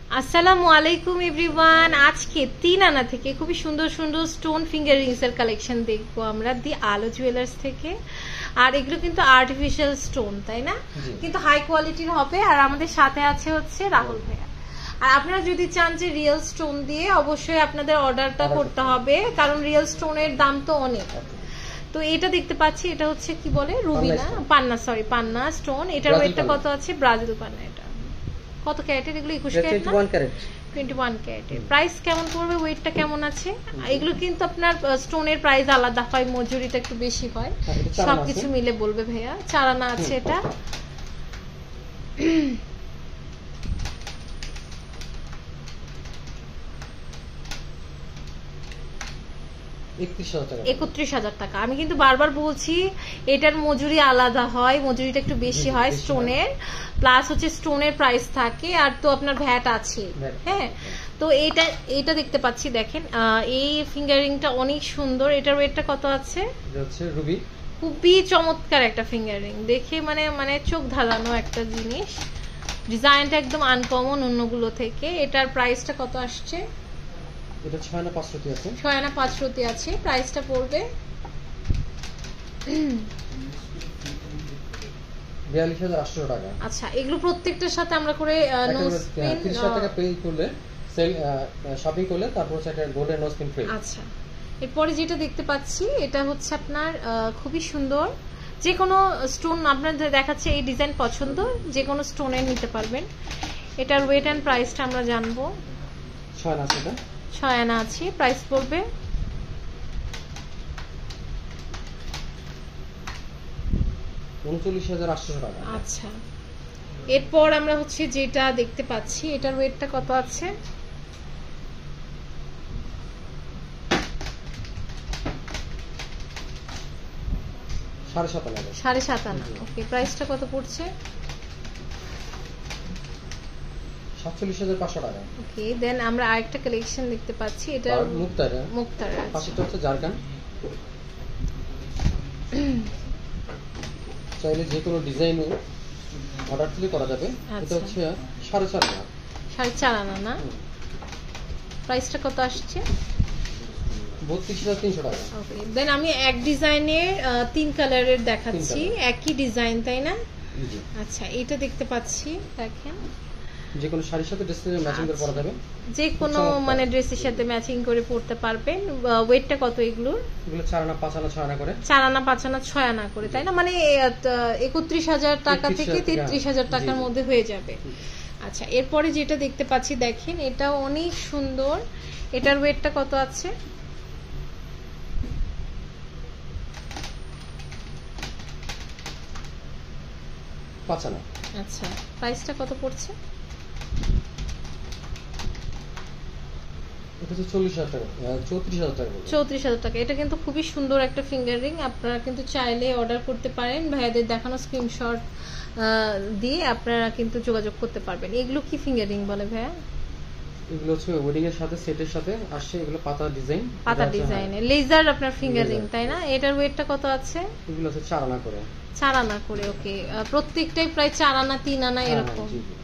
আসসালামু আলাইকুম এভরিওয়ান। আজকে 3 আনা থেকে খুবই সুন্দর সুন্দর স্টোন ফিঙ্গার রিংস এর কালেকশন দেখবো আমরা দি আলো জুয়েলার্স থেকে। আর এগুলো কিন্তু আর্টিফিশিয়াল স্টোন, তাই না? কিন্তু হাই কোয়ালিটির হবে। আর আমাদের সাথে আছে হচ্ছে রাহুল ভাইয়া। আর আপনারা যদি চান যে রিয়েল স্টোন দিয়ে, অবশ্যই আপনাদের অর্ডারটা করতে হবে, কারণ রিয়েল স্টোনের দাম তো অনেক। তো এটা দেখতে পাচ্ছি, এটা হচ্ছে কি বলে, রুবি না, পান্না স্টোন। এটার ওয়েটটা কত আছে? ব্রাজিল পান্না। এটা কত ক্যারেটের? এগুলো 21 ক্যারেট না? 21 ক্যারেটের। প্রাইস কেমন পড়বে? ওয়েটটা কেমন আছে? এগুলো কিন্তু আপনার স্টোনের প্রাইস আলাদা হয়, মজুরিটা একটু বেশি হয়, সবকিছু মিলে বলবে ভাইয়া। 4 আনা আছে এটা। $31,000 টাকা। আমি কিন্তু বারবার বলছি এটার মজুরি আলাদা হয়, মজুরিটা একটু বেশি হয় স্টোনের, প্লাস হচ্ছে স্টোনের প্রাইস থাকে, আর তো আপনার ভ্যাট আছে। হ্যাঁ, তো এটা দেখতে পাচ্ছি, দেখেন এই ফিঙ্গারিংটা অনেক সুন্দর। এটার ওয়েটটা কত আছে? রুবি। খুবই চমৎকার একটা ফিঙ্গারিং, দেখে মানে চোখ ধাঁধানো একটা জিনিস। ডিজাইনটা একদম আনকমন অন্যগুলো থেকে। এটার প্রাইসটা কত আসছে? এটা 6 আনা 5 রতি আছে। 6 আনা 5 রতি আছে। প্রাইসটা পড়বে 42,800 টাকা। আচ্ছা, এগুলো প্রত্যেকটার সাথে আমরা করে 30,000 টাকা পে করলে, সেল শপিং করলে, তারপর সেটা গোল্ডেন নো স্পিন ফ্রি। আচ্ছা, এরপরে যেটা দেখতে পাচ্ছি এটা হচ্ছে আপনার খুবই সুন্দর। যে কোনো স্টোন আপনাদের দেখাচ্ছে, এই ডিজাইন পছন্দ, যে কোনো স্টোনের নিতে পারবেন। এটার ওয়েট এন্ড প্রাইসটা আমরা জানবো। 6 আনা আছে। 6 আনা আছে। প্রাইস পড়বে 39,800 টাকা। আচ্ছা, এরপর আমরা হচ্ছে যেটা দেখতে পাচ্ছি, এটার ওয়েটটা কত আছে? 7.5 আনা। 7.5 আনা। ওকে, প্রাইসটা কত পড়ছে? 47,500 টাকা। ওকে, দেন আমরা আরেকটা কালেকশন দেখতে পাচ্ছি, এটা মুক্তারা। পাশেরটা হচ্ছে জারকান। চাইলে যে কোনো ডিজাইনে অর্ডার দিলে করা যাবে। এটা হচ্ছে 4.5 আনা। 4.5 আনা না? প্রাইসটা কত আসছে? 32,300 টাকা। ওকে, দেন আমি এক ডিজাইনের 3 কালারের দেখাচ্ছি, একই ডিজাইন, তাই না? আচ্ছা, এটা দেখতে পাচ্ছি, দেখেন যে কোনো শাড়ির সাথে ড্রেসের ম্যাচিং করে পরা যাবে, যে কোনো মানে ড্রেসের সাথে ম্যাচিং করে পরতে পারবেন। ওয়েটটা কত এগুলো? 4 আনা 5 আনা 6 আনা করে। 4 আনা 5 আনা 6 আনা করে, তাই না? মানে 31,000 টাকা থেকে 33,000 টাকার মধ্যে হয়ে যাবে। আচ্ছা, এরপরে যেটা দেখতে পাচ্ছি, দেখেন এটা অনেক সুন্দর। এটার ওয়েটটা কত আছে? পাঁচ আনা। আচ্ছা, প্রাইসটা কত পড়ছে? এটা হচ্ছে 40,000 টাকা, 34,000 টাকা। 34,000 টাকা। এটা কিন্তু খুবই সুন্দর একটা ফিঙ্গার রিং। আপনারা কিন্তু চাইলে অর্ডার করতে পারেন, ভাইয়াদের দেখানো স্ক্রিনশট দিয়ে আপনারা কিন্তু যোগাযোগ করতে পারবেন। এগুলো কি ফিঙ্গার রিং বলে ভাইয়া? এগুলো হচ্ছে ওয়েডিং এর সাথে, সেটের সাথে আসছে। এগুলো পাতা ডিজাইন, পাতা ডিজাইনে লেজার আপনার ফিঙ্গার রিং, তাই না? এটার ওয়েটটা কত আছে? এগুলো হচ্ছে 4 আনা করে। 4 আনা করে। ওকে, প্রত্যেকটাই প্রায় 4 আনা 3 আনা এরকম।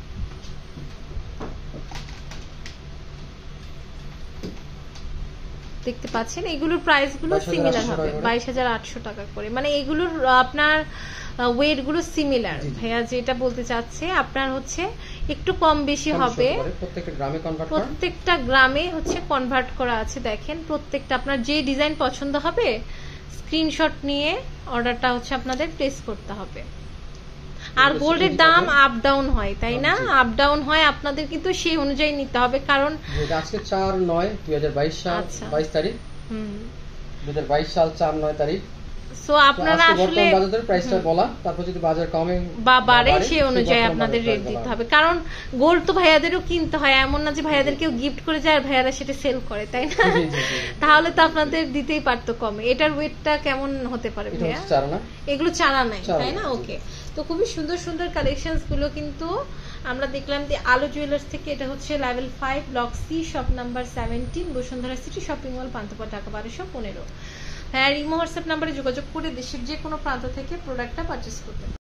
দেখতে পাচ্ছেন এগুলোর প্রাইস গুলো সিমিলার হবে, 22,800 টাকা করে। মানে এগুলোর আপনার ওয়েট গুলো সিমিলার। ভাইয়া যেটা বলতে চাচ্ছে, আপনার হচ্ছে একটু কম বেশি হবে, প্রত্যেকটা গ্রামে হচ্ছে কনভার্ট করা আছে। দেখেন, প্রত্যেকটা আপনার যে ডিজাইন পছন্দ হবে স্ক্রিনশট নিয়ে অর্ডারটা হচ্ছে আপনাদের প্লেস করতে হবে। আর গোল্ডের দাম আপ ডাউন হয়, তাই না? আপ ডাউন হয়, আপনাদের কিন্তু সেই অনুযায়ী নিতে হবে, কারণ আজকে 4/9/2022 সাল 22 তারিখ, 2022 সাল 4/9 তারিখ। সো আপনারা আসলে বাজারের প্রাইসটা বলা, তারপর যদি বাজার কমে বা বাড়ে সেই অনুযায়ী আপনাদের রেট দিতে হবে, কারণ গোল্ড তো ভাইয়াদেরও কিনতে হয়। এমন না যে ভাইয়াদের কেউ গিফট করে যায় আর ভাইয়ারা সেটা সেল করে, তাই না? তাহলে তো আপনাদের দিতেই পারতো কমে। এটার ওয়েটটা কেমন হতে পারে ভাইয়া? এগুলো 4 আনা, তাই না? ওকে, তো খুবই সুন্দর সুন্দর কালেকশনস গুলো কিন্তু আমরা দেখলাম যে আলো জুয়েলার্স থেকে। এটা হচ্ছে level 5 block C, shop number 17, Bashundhara city shopping mall, Panthapath, Dhaka 1215। হ্যাঁ, ইমো হোয়াটসঅ্যাপ নাম্বারে যোগাযোগ করে দেশের যে কোনো প্রান্ত থেকে প্রোডাক্টটা পারচেস করবেন।